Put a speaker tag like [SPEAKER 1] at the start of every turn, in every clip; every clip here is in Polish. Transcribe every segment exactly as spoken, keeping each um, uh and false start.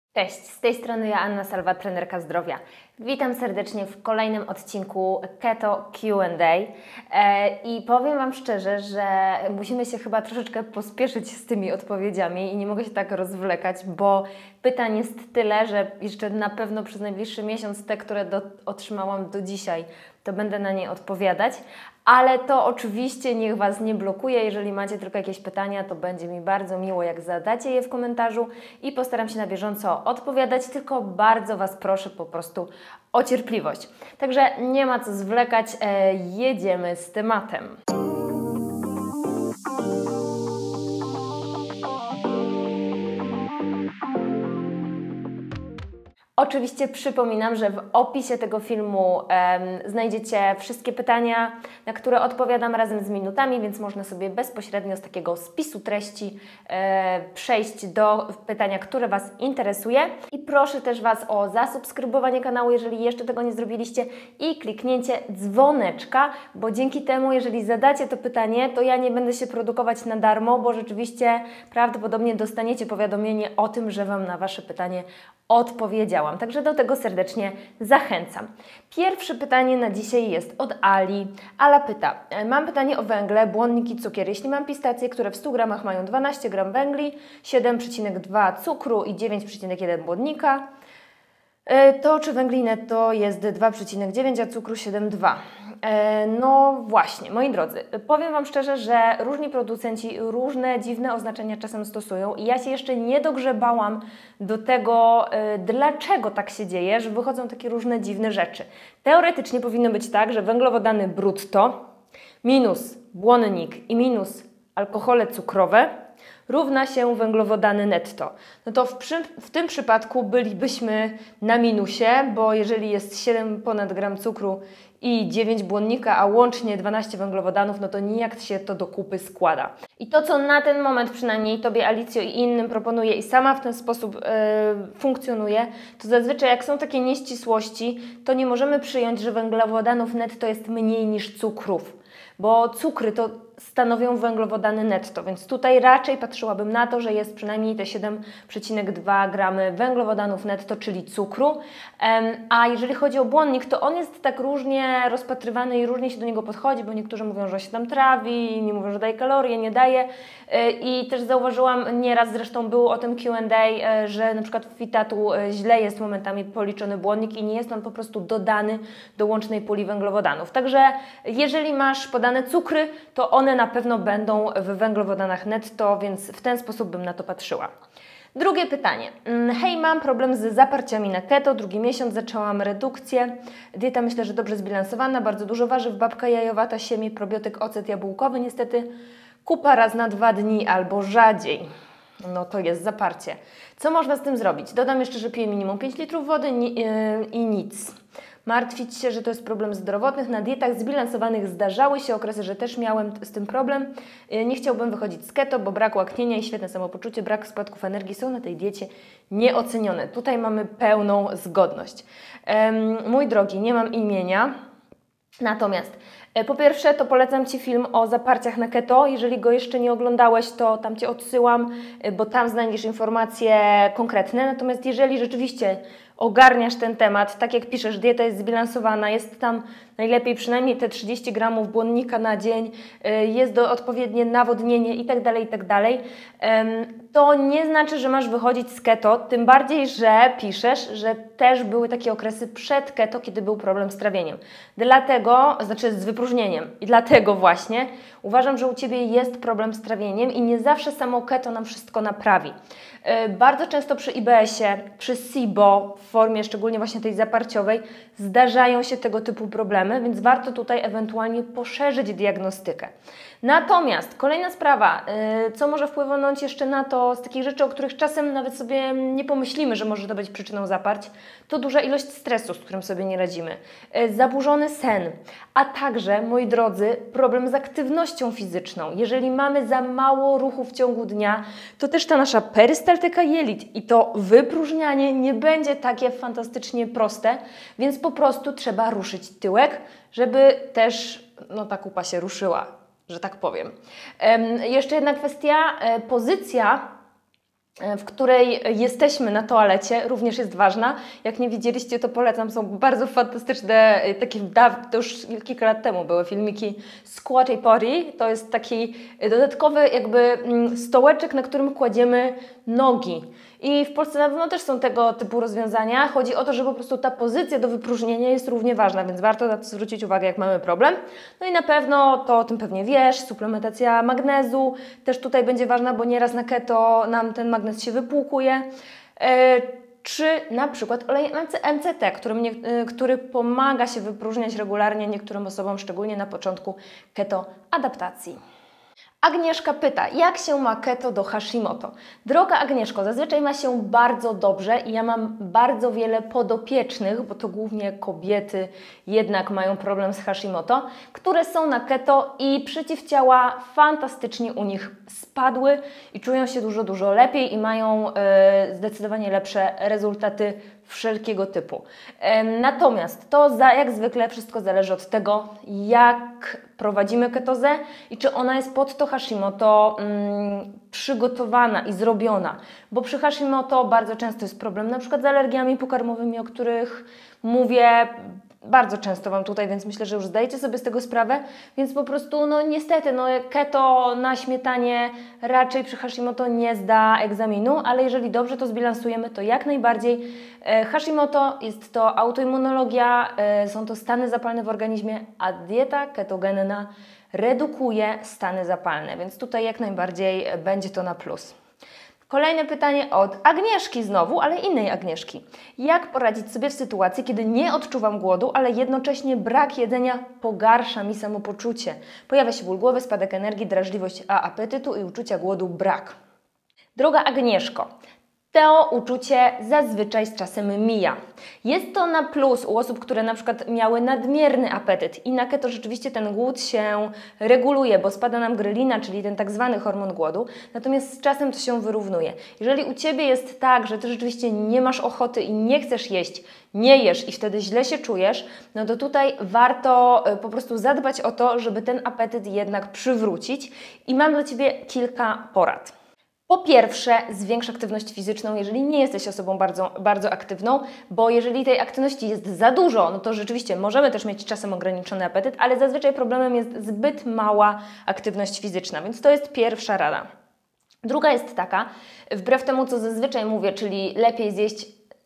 [SPEAKER 1] Cześć, z tej strony Joanna Salwa, trenerka zdrowia. Witam serdecznie w kolejnym odcinku Keto Q and A i powiem Wam szczerze, że musimy się chyba troszeczkę pospieszyć z tymi odpowiedziami i nie mogę się tak rozwlekać, bo pytań jest tyle, że jeszcze na pewno przez najbliższy miesiąc te, które do, otrzymałam do dzisiaj, to będę na nie odpowiadać. Ale to oczywiście niech Was nie blokuje. Jeżeli macie tylko jakieś pytania, to będzie mi bardzo miło, jak zadacie je w komentarzu i postaram się na bieżąco odpowiadać, tylko bardzo Was proszę po prostu o cierpliwość. Także nie ma co zwlekać, e, jedziemy z tematem. Oczywiście przypominam, że w opisie tego filmu e, znajdziecie wszystkie pytania, na które odpowiadam razem z minutami, więc można sobie bezpośrednio z takiego spisu treści e, przejść do pytania, które Was interesuje. I proszę też Was o zasubskrybowanie kanału, jeżeli jeszcze tego nie zrobiliście, i kliknięcie dzwoneczka, bo dzięki temu, jeżeli zadacie to pytanie, to ja nie będę się produkować na darmo, bo rzeczywiście prawdopodobnie dostaniecie powiadomienie o tym, że Wam na Wasze pytanie odpowiedziałam. Także do tego serdecznie zachęcam. Pierwsze pytanie na dzisiaj jest od Ali. Ala pyta, mam pytanie o węgle, błonnik i cukier. Jeśli mam pistacje, które w stu gramach mają dwanaście gramów węgli, siedem przecinek dwa cukru i dziewięć przecinek jeden błonnika, to czy węgli netto jest dwa przecinek dziewięć, a cukru siedem przecinek dwa? No właśnie, moi drodzy, powiem Wam szczerze, że różni producenci różne dziwne oznaczenia czasem stosują i ja się jeszcze nie dogrzebałam do tego, dlaczego tak się dzieje, że wychodzą takie różne dziwne rzeczy. Teoretycznie powinno być tak, że węglowodany brutto minus błonnik i minus alkohole cukrowe równa się węglowodany netto. No to w, przy, w tym przypadku bylibyśmy na minusie, bo jeżeli jest siedem ponad gram cukru i dziewięć błonnika, a łącznie dwanaście węglowodanów, no to nijak się to do kupy składa. I to, co na ten moment przynajmniej Tobie, Alicjo, i innym proponuję i sama w ten sposób yy, funkcjonuje, to zazwyczaj jak są takie nieścisłości, to nie możemy przyjąć, że węglowodanów netto jest mniej niż cukrów, bo cukry to stanowią węglowodany netto, więc tutaj raczej patrzyłabym na to, że jest przynajmniej te siedem przecinek dwa gramy węglowodanów netto, czyli cukru. A jeżeli chodzi o błonnik, to on jest tak różnie rozpatrywany i różnie się do niego podchodzi, bo niektórzy mówią, że się tam trawi, inni mówią, że daje kalorie, nie daje. I też zauważyłam nieraz, zresztą było o tym Q and A, że na przykład w Fitatu źle jest momentami policzony błonnik i nie jest on po prostu dodany do łącznej puli węglowodanów. Także jeżeli masz podane cukry, to one na pewno będą w węglowodanach netto, więc w ten sposób bym na to patrzyła. Drugie pytanie. Hej, mam problem z zaparciami na keto, drugi miesiąc, zaczęłam redukcję. Dieta myślę, że dobrze zbilansowana, bardzo dużo warzyw, babka jajowata, siemię, probiotyk, ocet jabłkowy. Niestety kupa raz na dwa dni albo rzadziej. No to jest zaparcie. Co można z tym zrobić? Dodam jeszcze, że piję minimum pięć litrów wody i nic. Martwić się, że to jest problem zdrowotnych. Na dietach zbilansowanych zdarzały się okresy, że też miałem z tym problem. Nie chciałbym wychodzić z keto, bo brak łaknienia i świetne samopoczucie, brak spadków energii są na tej diecie nieocenione. Tutaj mamy pełną zgodność. Mój drogi, nie mam imienia, natomiast po pierwsze, to polecam Ci film o zaparciach na keto. Jeżeli go jeszcze nie oglądałeś, to tam Cię odsyłam, bo tam znajdziesz informacje konkretne. Natomiast jeżeli rzeczywiście ogarniasz ten temat, tak jak piszesz, dieta jest zbilansowana, jest tam najlepiej przynajmniej te trzydzieści gramów błonnika na dzień, jest do odpowiednie nawodnienie itd., itd., to nie znaczy, że masz wychodzić z keto, tym bardziej, że piszesz, że też były takie okresy przed keto, kiedy był problem z trawieniem. Dlatego, znaczy z wypróżnieniem i dlatego właśnie uważam, że u Ciebie jest problem z trawieniem i nie zawsze samo keto nam wszystko naprawi. Bardzo często przy I B S-ie, przy SIBO, w formie szczególnie właśnie tej zaparciowej, zdarzają się tego typu problemy, więc warto tutaj ewentualnie poszerzyć diagnostykę. Natomiast kolejna sprawa, co może wpłynąć jeszcze na to z takich rzeczy, o których czasem nawet sobie nie pomyślimy, że może to być przyczyną zaparć, to duża ilość stresu, z którym sobie nie radzimy, zaburzony sen, a także, moi drodzy, problem z aktywnością fizyczną. Jeżeli mamy za mało ruchu w ciągu dnia, to też ta nasza perystaltyka jelit i to wypróżnianie nie będzie takie fantastycznie proste, więc po prostu trzeba ruszyć tyłek, żeby też no, ta kupa się ruszyła, że tak powiem. Jeszcze jedna kwestia, pozycja w której jesteśmy na toalecie, również jest ważna. Jak nie widzieliście, to polecam, są bardzo fantastyczne, takie to już kilka lat temu były filmiki Squatty Potty. To jest taki dodatkowy jakby stołeczek, na którym kładziemy nogi. I w Polsce na pewno też są tego typu rozwiązania. Chodzi o to, że po prostu ta pozycja do wypróżnienia jest równie ważna, więc warto na to zwrócić uwagę, jak mamy problem. No i na pewno, to o tym pewnie wiesz, suplementacja magnezu też tutaj będzie ważna, bo nieraz na keto nam ten magnez się wypłukuje. E, czy na przykład olej M C T, który, mnie, który pomaga się wypróżniać regularnie niektórym osobom, szczególnie na początku keto adaptacji. Agnieszka pyta, jak się ma keto do Hashimoto? Droga Agnieszko, zazwyczaj ma się bardzo dobrze i ja mam bardzo wiele podopiecznych, bo to głównie kobiety jednak mają problem z Hashimoto, które są na keto i przeciwciała fantastycznie u nich spadły i czują się dużo, dużo lepiej i mają e, zdecydowanie lepsze rezultaty wszelkiego typu. E, natomiast to za, jak zwykle wszystko zależy od tego, jak prowadzimy ketozę i czy ona jest pod to Hashimoto mm, przygotowana i zrobiona. Bo przy Hashimoto bardzo często jest problem na przykład z alergiami pokarmowymi, o których mówię bardzo często Wam tutaj, więc myślę, że już zdajecie sobie z tego sprawę. Więc po prostu, no niestety, no keto na śmietanie raczej przy Hashimoto nie zda egzaminu, ale jeżeli dobrze to zbilansujemy, to jak najbardziej. Hashimoto jest to autoimmunologia, są to stany zapalne w organizmie, a dieta ketogenna redukuje stany zapalne, więc tutaj jak najbardziej będzie to na plus. Kolejne pytanie od Agnieszki znowu, ale innej Agnieszki. Jak poradzić sobie w sytuacji, kiedy nie odczuwam głodu, ale jednocześnie brak jedzenia pogarsza mi samopoczucie? Pojawia się ból głowy, spadek energii, drażliwość, a apetytu i uczucia głodu brak. Droga Agnieszko, to uczucie zazwyczaj z czasem mija. Jest to na plus u osób, które na przykład miały nadmierny apetyt i na keto rzeczywiście ten głód się reguluje, bo spada nam grelina, czyli ten tak zwany hormon głodu, natomiast z czasem to się wyrównuje. Jeżeli u Ciebie jest tak, że Ty rzeczywiście nie masz ochoty i nie chcesz jeść, nie jesz i wtedy źle się czujesz, no to tutaj warto po prostu zadbać o to, żeby ten apetyt jednak przywrócić i mam dla Ciebie kilka porad. Po pierwsze, zwiększ aktywność fizyczną, jeżeli nie jesteś osobą bardzo, bardzo aktywną, bo jeżeli tej aktywności jest za dużo, no to rzeczywiście możemy też mieć czasem ograniczony apetyt, ale zazwyczaj problemem jest zbyt mała aktywność fizyczna, więc to jest pierwsza rada. Druga jest taka, wbrew temu, co zazwyczaj mówię, czyli lepiej zjeść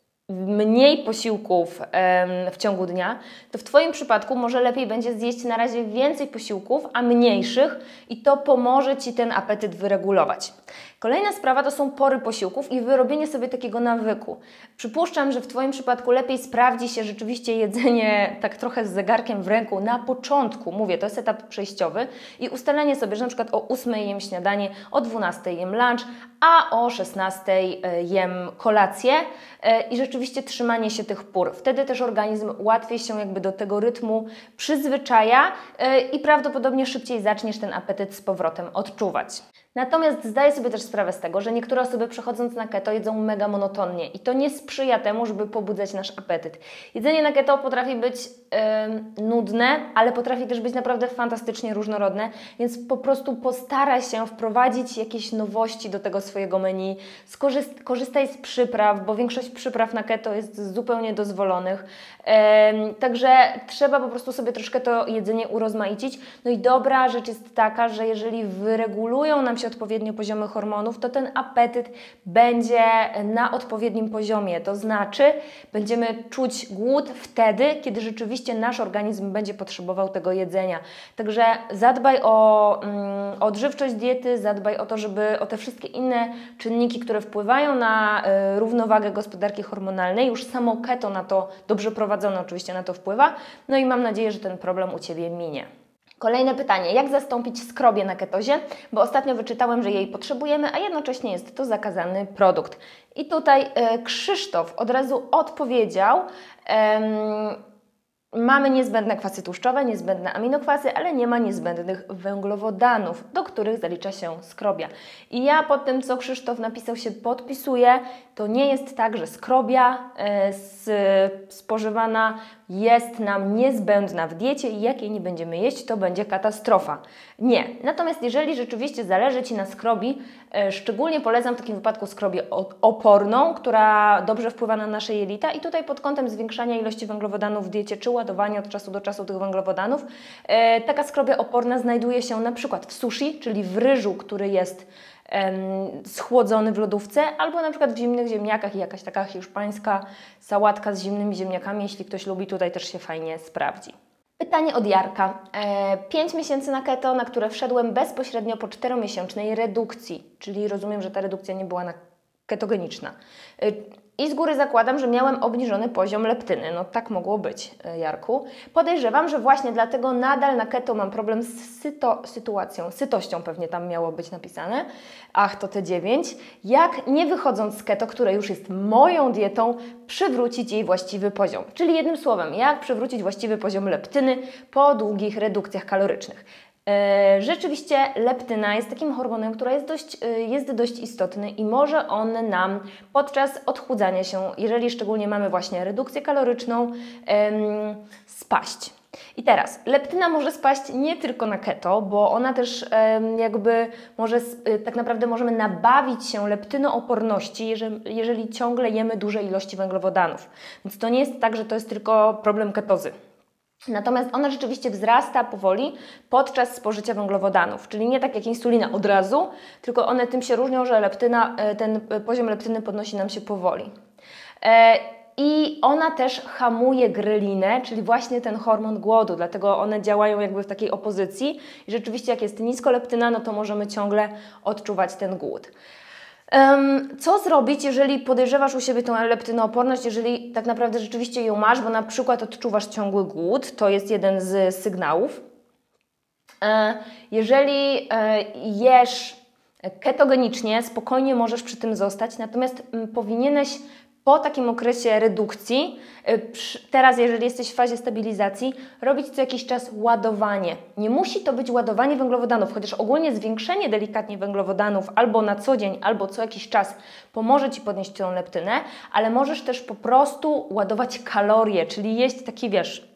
[SPEAKER 1] mniej posiłków w ciągu dnia, to w Twoim przypadku może lepiej będzie zjeść na razie więcej posiłków, a mniejszych i to pomoże Ci ten apetyt wyregulować. Kolejna sprawa to są pory posiłków i wyrobienie sobie takiego nawyku. Przypuszczam, że w Twoim przypadku lepiej sprawdzi się rzeczywiście jedzenie tak trochę z zegarkiem w ręku na początku, mówię, to jest etap przejściowy i ustalenie sobie, że na przykład o ósmej jem śniadanie, o dwunastej jem lunch, a o szesnastej jem kolację i rzeczywiście trzymanie się tych pór. Wtedy też organizm łatwiej się jakby do tego rytmu przyzwyczaja i prawdopodobnie szybciej zaczniesz ten apetyt z powrotem odczuwać. Natomiast zdaję sobie też sprawę z tego, że niektóre osoby przechodząc na keto jedzą mega monotonnie i to nie sprzyja temu, żeby pobudzać nasz apetyt. Jedzenie na keto potrafi być yy, nudne, ale potrafi też być naprawdę fantastycznie różnorodne, więc po prostu postaraj się wprowadzić jakieś nowości do tego swojego menu. Skorzyst- korzystaj z przypraw, bo większość przypraw na keto jest zupełnie dozwolonych. Yy, także trzeba po prostu sobie troszkę to jedzenie urozmaicić. No i dobra rzecz jest taka, że jeżeli wyregulują nam się odpowiednio poziomy hormonów, to ten apetyt będzie na odpowiednim poziomie. To znaczy będziemy czuć głód wtedy, kiedy rzeczywiście nasz organizm będzie potrzebował tego jedzenia. Także zadbaj o, mm, o odżywczość diety, zadbaj o to, żeby o te wszystkie inne czynniki, które wpływają na y, równowagę gospodarki hormonalnej. Już samo keto na to, dobrze prowadzone oczywiście, na to wpływa. No i mam nadzieję, że ten problem u Ciebie minie. Kolejne pytanie, jak zastąpić skrobię na ketozie? Bo ostatnio wyczytałem, że jej potrzebujemy, a jednocześnie jest to zakazany produkt. I tutaj e, Krzysztof od razu odpowiedział, em, mamy niezbędne kwasy tłuszczowe, niezbędne aminokwasy, ale nie ma niezbędnych węglowodanów, do których zalicza się skrobia. I ja pod tym, co Krzysztof napisał, się podpisuję. To nie jest tak, że skrobia e, z, spożywana jest nam niezbędna w diecie i jak jej nie będziemy jeść, to będzie katastrofa. Nie. Natomiast jeżeli rzeczywiście zależy Ci na skrobi, e, szczególnie polecam w takim wypadku skrobię oporną, która dobrze wpływa na nasze jelita i tutaj pod kątem zwiększania ilości węglowodanów w diecie czy ładowania od czasu do czasu tych węglowodanów, e, taka skrobia oporna znajduje się na przykład w sushi, czyli w ryżu, który jest schłodzony w lodówce, albo na przykład w zimnych ziemniakach i jakaś taka hiszpańska sałatka z zimnymi ziemniakami, jeśli ktoś lubi, tutaj też się fajnie sprawdzi. Pytanie od Jarka. E, pięć miesięcy na keto, na które wszedłem bezpośrednio po czteromiesięcznej redukcji, czyli rozumiem, że ta redukcja nie była na ketogeniczna. E, I z góry zakładam, że miałem obniżony poziom leptyny. No tak mogło być, Jarku. Podejrzewam, że właśnie dlatego nadal na keto mam problem z syto, sytuacją, sytością pewnie tam miało być napisane. Ach, to te dziewięć. Jak nie wychodząc z keto, które już jest moją dietą, przywrócić jej właściwy poziom. Czyli jednym słowem, jak przywrócić właściwy poziom leptyny po długich redukcjach kalorycznych. Rzeczywiście leptyna jest takim hormonem, który jest dość, jest dość istotny i może on nam podczas odchudzania się, jeżeli szczególnie mamy właśnie redukcję kaloryczną, spaść. I teraz, leptyna może spaść nie tylko na keto, bo ona też jakby może, tak naprawdę możemy nabawić się leptynooporności, jeżeli, jeżeli ciągle jemy duże ilości węglowodanów. Więc to nie jest tak, że to jest tylko problem ketozy. Natomiast ona rzeczywiście wzrasta powoli podczas spożycia węglowodanów, czyli nie tak jak insulina od razu, tylko one tym się różnią, że leptyna, ten poziom leptyny podnosi nam się powoli. I ona też hamuje grelinę, czyli właśnie ten hormon głodu, dlatego one działają jakby w takiej opozycji i rzeczywiście jak jest nisko leptyna, no to możemy ciągle odczuwać ten głód. Um, co zrobić, jeżeli podejrzewasz u siebie tą leptynooporność, jeżeli tak naprawdę rzeczywiście ją masz, bo na przykład odczuwasz ciągły głód, to jest jeden z sygnałów. E, jeżeli e, jesz ketogenicznie, spokojnie możesz przy tym zostać, natomiast m, powinieneś po takim okresie redukcji, teraz jeżeli jesteś w fazie stabilizacji, robić co jakiś czas ładowanie. Nie musi to być ładowanie węglowodanów, chociaż ogólnie zwiększenie delikatnie węglowodanów albo na co dzień, albo co jakiś czas pomoże Ci podnieść tą leptynę, ale możesz też po prostu ładować kalorie, czyli jeść taki, wiesz,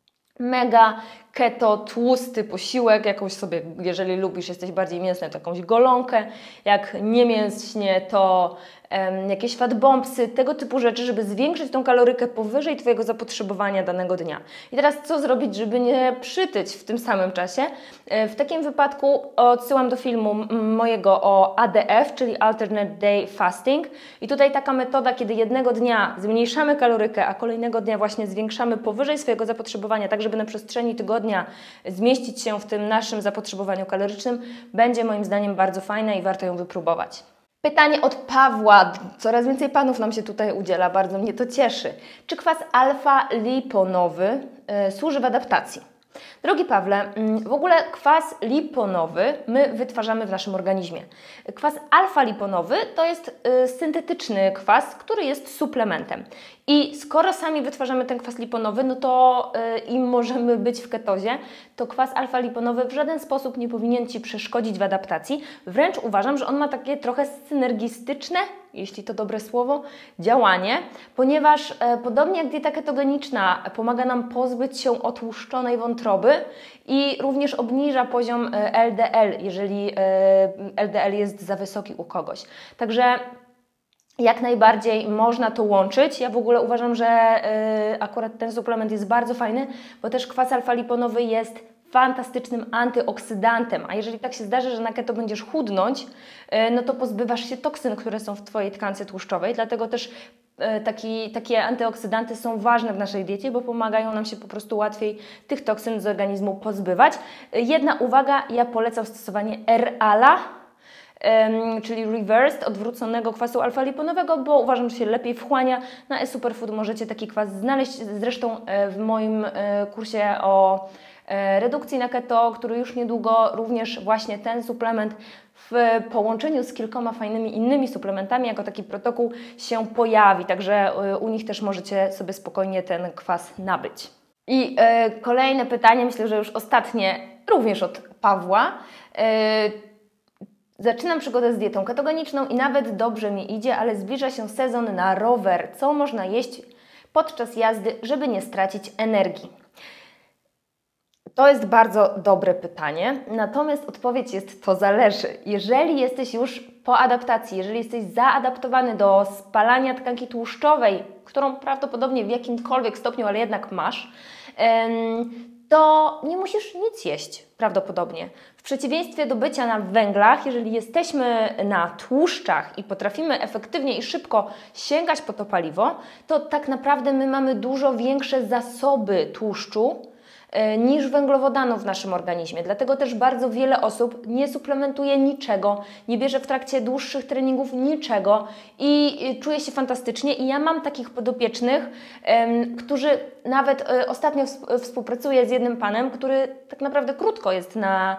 [SPEAKER 1] mega keto, tłusty posiłek, jakąś sobie, jeżeli lubisz, jesteś bardziej mięsny, to jakąś golonkę, jak nie mięśnie, to um, jakieś fatbombsy, tego typu rzeczy, żeby zwiększyć tą kalorykę powyżej Twojego zapotrzebowania danego dnia. I teraz co zrobić, żeby nie przytyć w tym samym czasie? W takim wypadku odsyłam do filmu mojego o A D F, czyli Alternate Day Fasting i tutaj taka metoda, kiedy jednego dnia zmniejszamy kalorykę, a kolejnego dnia właśnie zwiększamy powyżej swojego zapotrzebowania, tak żeby na przestrzeni tygodnia zmieścić się w tym naszym zapotrzebowaniu kalorycznym, będzie moim zdaniem bardzo fajna i warto ją wypróbować. Pytanie od Pawła. Coraz więcej panów nam się tutaj udziela, bardzo mnie to cieszy. Czy kwas alfa-liponowy y, służy w adaptacji? Drogi Pawle, w ogóle kwas liponowy my wytwarzamy w naszym organizmie. Kwas alfa-liponowy to jest y, syntetyczny kwas, który jest suplementem. I skoro sami wytwarzamy ten kwas liponowy, no to y, i możemy być w ketozie, to kwas alfa-liponowy w żaden sposób nie powinien Ci przeszkodzić w adaptacji. Wręcz uważam, że on ma takie trochę synergistyczne, jeśli to dobre słowo, działanie, ponieważ e, podobnie jak dieta ketogeniczna pomaga nam pozbyć się otłuszczonej wątroby i również obniża poziom e, L D L, jeżeli e, L D L jest za wysoki u kogoś. Także jak najbardziej można to łączyć. Ja w ogóle uważam, że y, akurat ten suplement jest bardzo fajny, bo też kwas alfa-liponowy jest fantastycznym antyoksydantem, a jeżeli tak się zdarzy, że na keto będziesz chudnąć, y, no to pozbywasz się toksyn, które są w Twojej tkance tłuszczowej, dlatego też y, taki, takie antyoksydanty są ważne w naszej diecie, bo pomagają nam się po prostu łatwiej tych toksyn z organizmu pozbywać. Y, jedna uwaga, ja polecam stosowanie R A L A, Um, czyli reversed, odwróconego kwasu alfa-liponowego, bo uważam, że się lepiej wchłania. Na eSuperfood możecie taki kwas znaleźć, zresztą w moim kursie o redukcji na keto, który już niedługo również właśnie ten suplement w połączeniu z kilkoma fajnymi innymi suplementami jako taki protokół się pojawi, także u nich też możecie sobie spokojnie ten kwas nabyć. I e, kolejne pytanie, myślę, że już ostatnie, również od Pawła. E, Zaczynam przygodę z dietą ketogeniczną i nawet dobrze mi idzie, ale zbliża się sezon na rower. Co można jeść podczas jazdy, żeby nie stracić energii? To jest bardzo dobre pytanie, natomiast odpowiedź jest: to zależy. Jeżeli jesteś już po adaptacji, jeżeli jesteś zaadaptowany do spalania tkanki tłuszczowej, którą prawdopodobnie w jakimkolwiek stopniu, ale jednak masz, to nie musisz nic jeść prawdopodobnie. W przeciwieństwie do bycia na węglach, jeżeli jesteśmy na tłuszczach i potrafimy efektywnie i szybko sięgać po to paliwo, to tak naprawdę my mamy dużo większe zasoby tłuszczu niż węglowodanów w naszym organizmie. Dlatego też bardzo wiele osób nie suplementuje niczego, nie bierze w trakcie dłuższych treningów niczego i czuje się fantastycznie. I ja mam takich podopiecznych, którzy nawet ostatnio współpracuję z jednym panem, który tak naprawdę krótko jest na,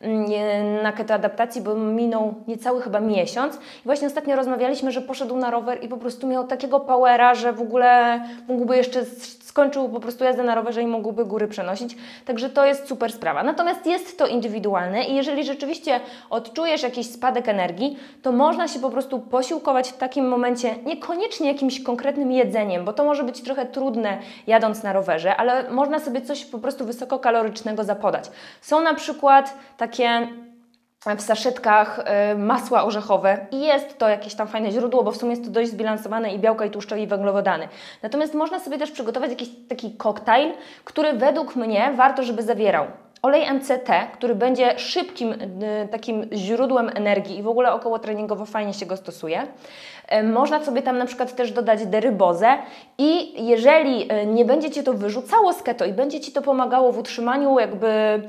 [SPEAKER 1] na ketoadaptacji, bo minął niecały chyba miesiąc. I właśnie ostatnio rozmawialiśmy, że poszedł na rower i po prostu miał takiego powera, że w ogóle mógłby jeszcze skończył po prostu jazdę na rowerze i mógłby góry przenosić. Także to jest super sprawa. Natomiast jest to indywidualne i jeżeli rzeczywiście odczujesz jakiś spadek energii, to można się po prostu posiłkować w takim momencie niekoniecznie jakimś konkretnym jedzeniem, bo to może być trochę trudne jadąc na rowerze, ale można sobie coś po prostu wysokokalorycznego zapodać. Są na przykład takie w saszetkach y, masła orzechowe i jest to jakieś tam fajne źródło, bo w sumie jest to dość zbilansowane i białka, i tłuszcze, i węglowodany. Natomiast można sobie też przygotować jakiś taki koktajl, który według mnie warto, żeby zawierał olej M C T, który będzie szybkim y, takim źródłem energii i w ogóle około treningowo fajnie się go stosuje. Y, można sobie tam na przykład też dodać derybozę i jeżeli y, nie będzie Cię to wyrzucało z keto i będzie Ci to pomagało w utrzymaniu jakby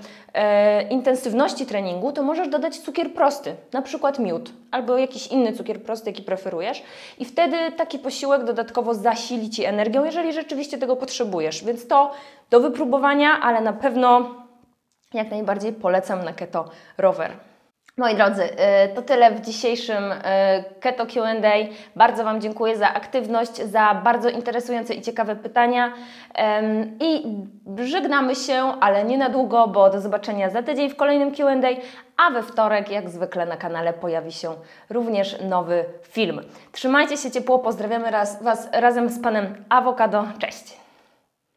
[SPEAKER 1] y, intensywności treningu, to możesz dodać cukier prosty, na przykład miód albo jakiś inny cukier prosty, jaki preferujesz i wtedy taki posiłek dodatkowo zasili Ci energią, jeżeli rzeczywiście tego potrzebujesz. Więc to do wypróbowania, ale na pewno jak najbardziej polecam na Keto Rower. Moi drodzy, to tyle w dzisiejszym Keto Q and A. Bardzo Wam dziękuję za aktywność, za bardzo interesujące i ciekawe pytania i żegnamy się, ale nie na długo, bo do zobaczenia za tydzień w kolejnym Q and A, a we wtorek jak zwykle na kanale pojawi się również nowy film. Trzymajcie się ciepło, pozdrawiamy raz, Was razem z Panem Awokado. Cześć!